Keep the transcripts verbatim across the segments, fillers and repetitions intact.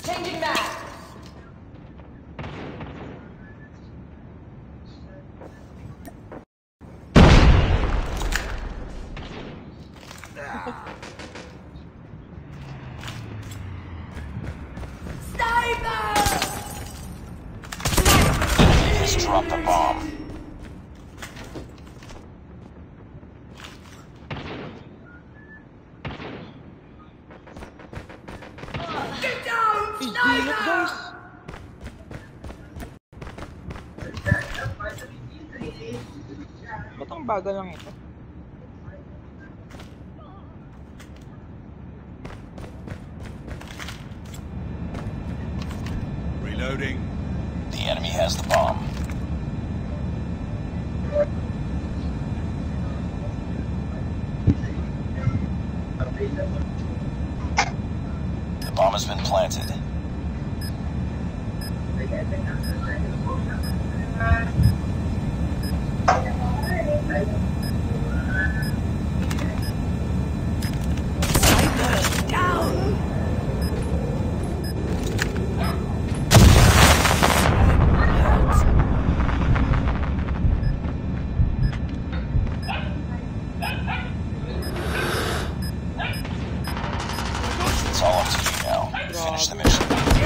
Changing back. Drop the bomb. Get down! Sniper! Ba't ang bagal lang ito? Reloading. The enemy has the bomb. The bomb has been planted. It's all up to you now. Finish the mission.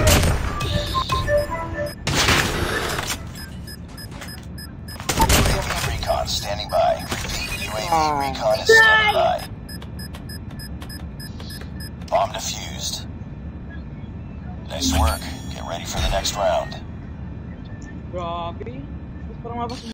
U A V recon standing by. Repeat, U A V recon is standing by. Bomb defused. Nice work. Get ready for the next round. Grabe. Parang mabas